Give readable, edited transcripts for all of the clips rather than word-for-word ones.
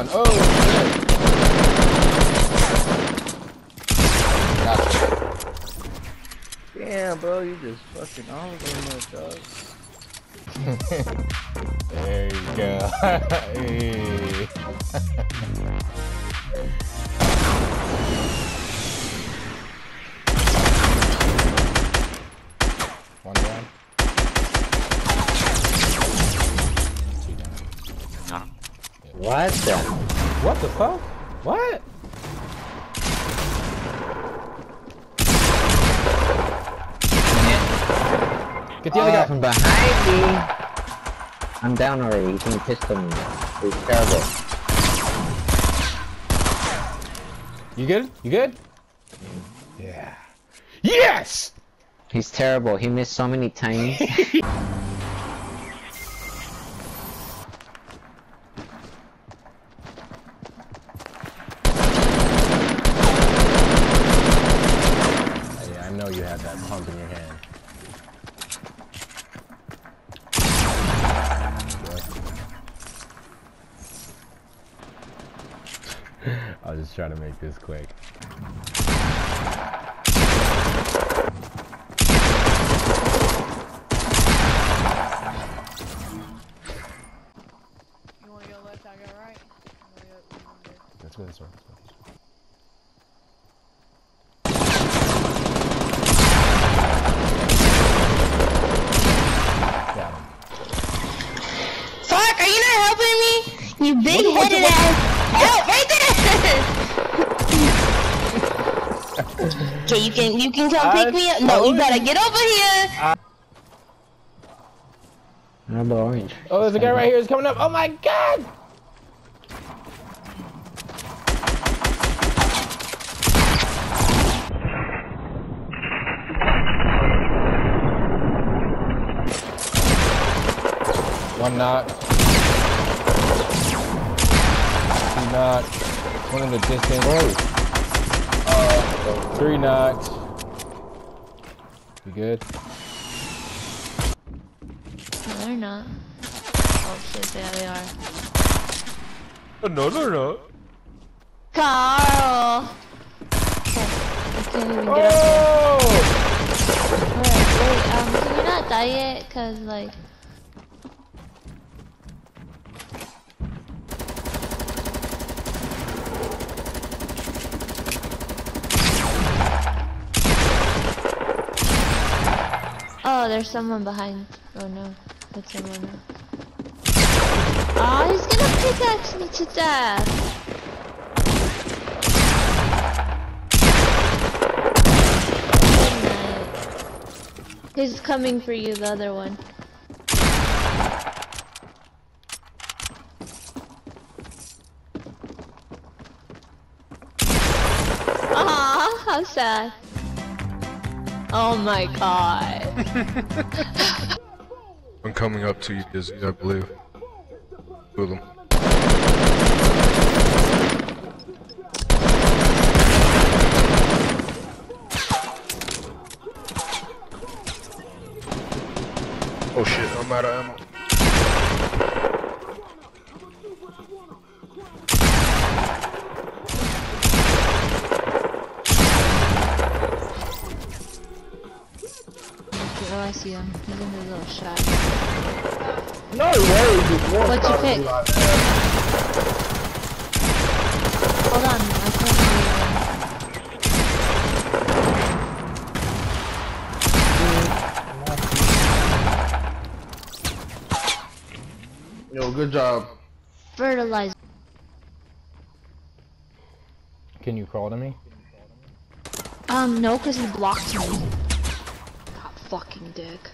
one. Oh, shit. Damn, bro, you just fucking all over that, dog. There you go. Hey. One down. Two down. No. What the? What the fuck? What? Get the other guy. From behind me. I'm down already. He's gonna pistol me. He's terrible. You good? You good? Yeah. Yes! He's terrible. He missed so many times. I know you had that pump in your hand. I'll just try to make this quick. You wanna go left, I go right? Let's go this way. Let's go this way. Got him. Fuck, are you not helping me? You big-headed ass. Help, right there! Okay, you can come pick me up. No, you gotta get over here. Number orange. Oh, there's a guy right here. He's coming up. Oh my god! One knock. Two knocks. One in the distance. Three knocks. You good? No, they're not. Oh shit, yeah, they are. No, they're not. Carl! Okay, I can't even get up Oh! there. Alright, wait, can we not die yet? Cause, like... Oh, there's someone behind. Oh no, that's someone else. Oh, he's gonna pickaxe me to death. Good night. He's coming for you, the other one. Aw, how sad. Oh my god. I'm coming up to you, Dizzy, I believe. With him. Oh shit, I'm out of ammo. Oh, I see him. He's in his little shack. No way, dude. What'd you pick? Hold on, I can't Yo, good job. fertilizer. Can you crawl to me? No, cause he blocked me. God, fucking dick.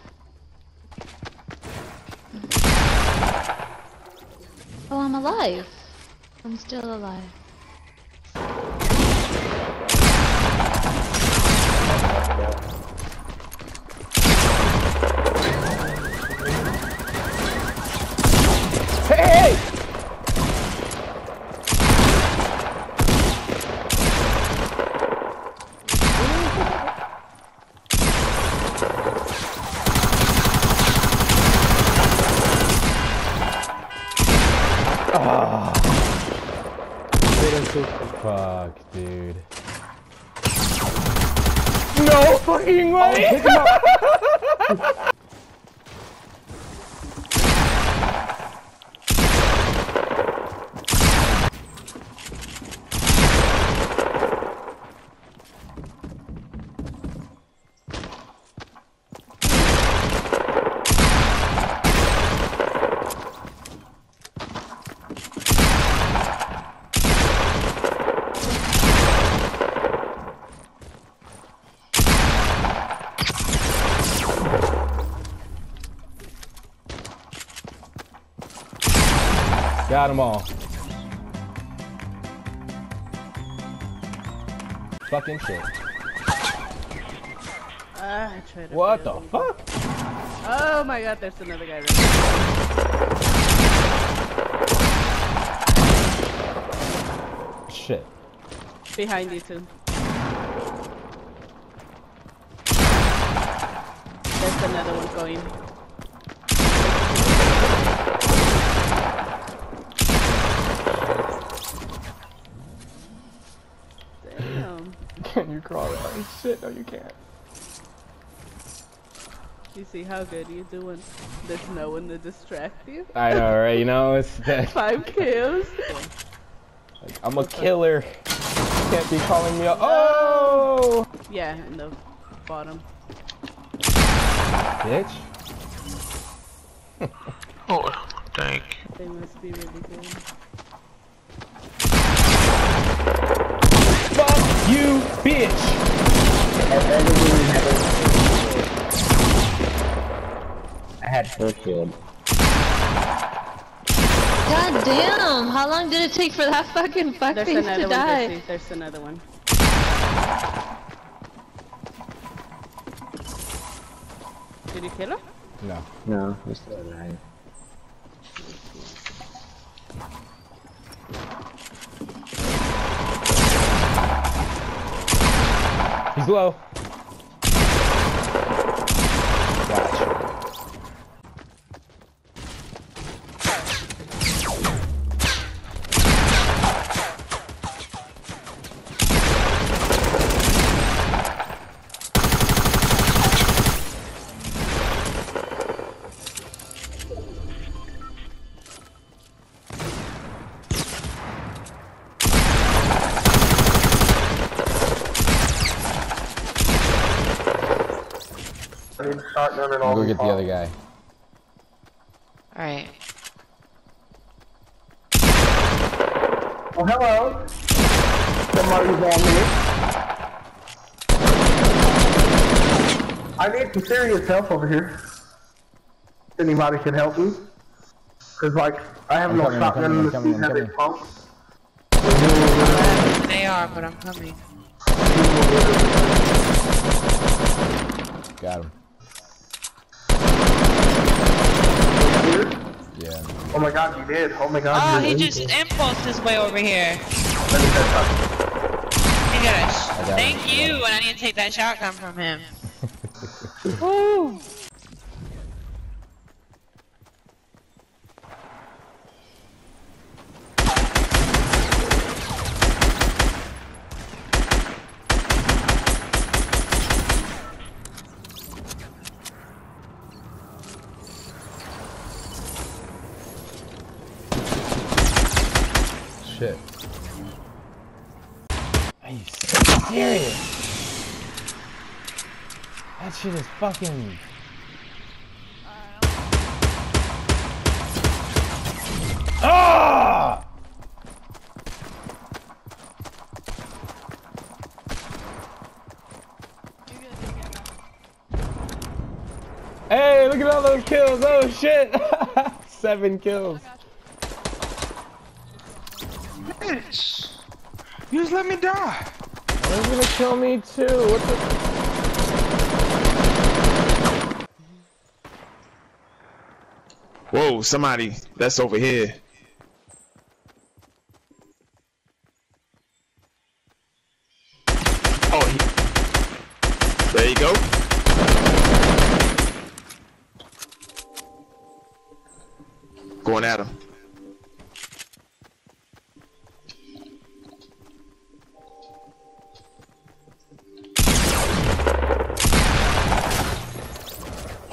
Oh, I'm alive. I'm still alive. Hey! Ah. Fuck, dude. No fucking way! Got them all. Fucking shit. I tried to What the fail. fuck? Oh my god, there's another guy right Shit. behind you too. There's another one going. Damn. Can you crawl out? Shit, no you can't. You see how good you do when there's no one to distract you? I know, right? You know, it's that. 5 kills. Like, I'm a killer. You can't be calling me a. Oh! Yeah, in the bottom. Bitch. Oh, thank you. They must be really good. Fuck you, bitch! I had full shield. God damn! How long did it take for that fucking There's fuckface another to one, die? Jesse. There's another one. Did you kill him? No. No, he's still alive. He's low. Gotcha. I'll go get the other guy. Alright. Oh, hello. Somebody's on me. I need some serious help over here. If anybody can help me. Cause like, I have no shotgun in the seat, have it pumped. They are, but I'm coming. Got him. Yeah. Oh my god, you did. Oh my god. Oh, you're he an just angel. impulsed his way over here. Let me test that. He got I got Thank him. you, and I need to take that shotgun from him. Woo! Shit. Are you serious? That shit is fucking. Ah! Hey, look at all those kills! Oh shit! 7 kills. Bitch! You just let me die. He's gonna kill me too. What the? Whoa, somebody that's over here. Oh, there you go. Going at him.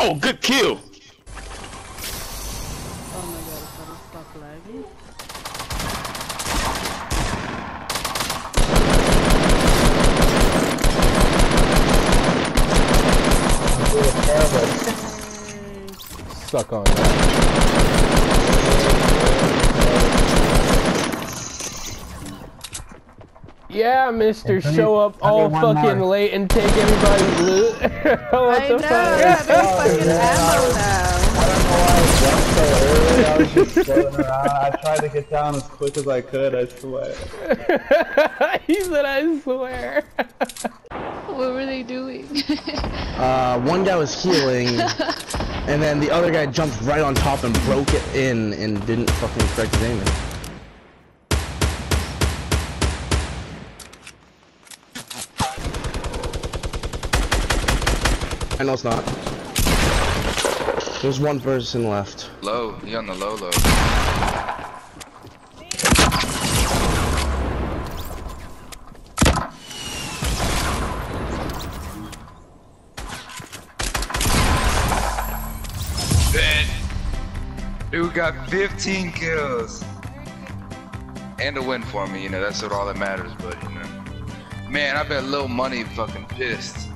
Oh, good kill. Oh my god, it's gonna stop lagging. Suck on that. Yeah, Mr. Show up all fucking late and take everybody's loot. What the fuck? Yeah, there's fucking ammo now. I don't know why I jumped so early. I was just floating around. I tried to get down as quick as I could, I swear. He said, I swear. What were they doing? One guy was healing, and then the other guy jumped right on top and broke it in and didn't fucking correct his aiming. I know it's not. There's one person left. Low, he on the low. Dude got 15 kills. And a win for me, you know, that's what all that matters, but you know. Man, I bet Lil Money fucking pissed.